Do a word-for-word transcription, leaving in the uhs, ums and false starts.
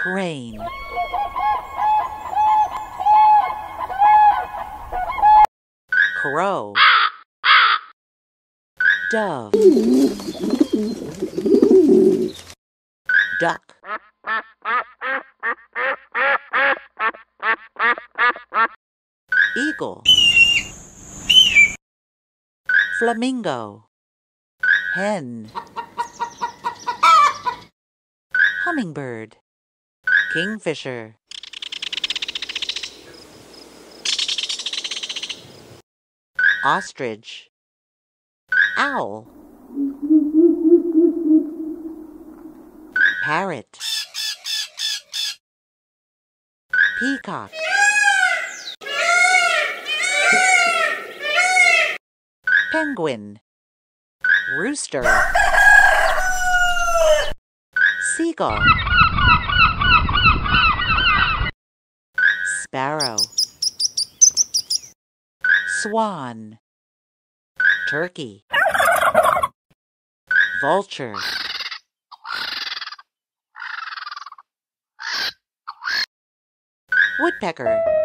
Crane. Crow. Dove. Duck. Eagle. Flamingo. Hen. Hummingbird. Kingfisher. Ostrich. Owl. Parrot. Peacock. Penguin. Rooster. Seagull. Sparrow. Swan. Turkey. Vulture. Woodpecker.